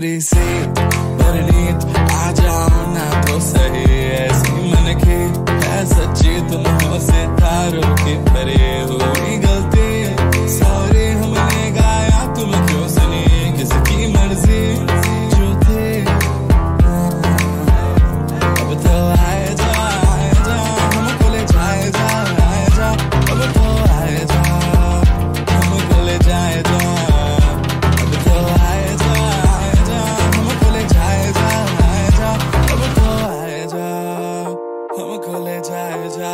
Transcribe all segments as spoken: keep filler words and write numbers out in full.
नखरे से परनीत आ जाओ ना तो सही, ऐसी मन की है सच्ची तुम हो सितारों की परे हुई गलती, सॉरी हमने गाया तुम क्यों सुनी, किसकी मर्जी जो थे। अब तो आए जा आए जा हमको ले जाए जा आए जा, अब तो आए जा हमको ले जाए जा, अब तो आए जा आए जा हमको ले जाए जा आए जा, अब तो आए जा हमको ले जाए जा।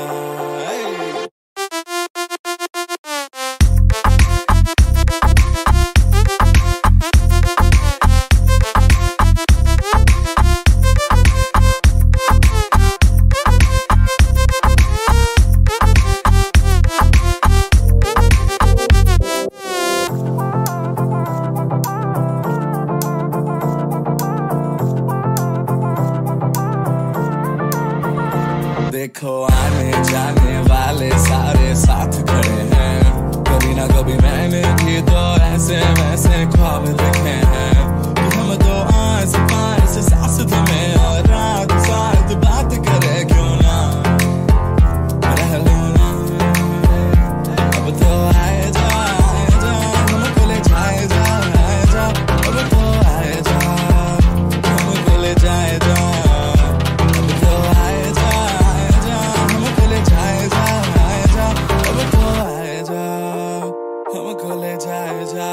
देखो आने जाने वाले सारे साथ खड़े हैं, कभी ना कभी मैंने भी तो ऐसे वैसे ख्वाब देखे हैं, हम तो आस पास सास में और रात साथ बात करे क्यों ना रह लो ना। अब तो आए जा आए जा हमको ले जाए जा आए जा, अब तो आए जा हमको ले जाए जा, अब तो आए जा हमको ले जाए जा आए जा, अब तो आए जा हमको ले जाए जा।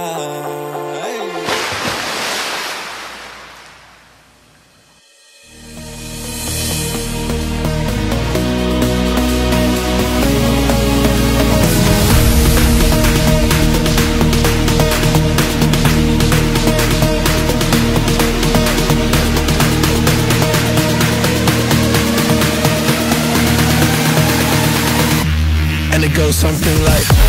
And it goes something like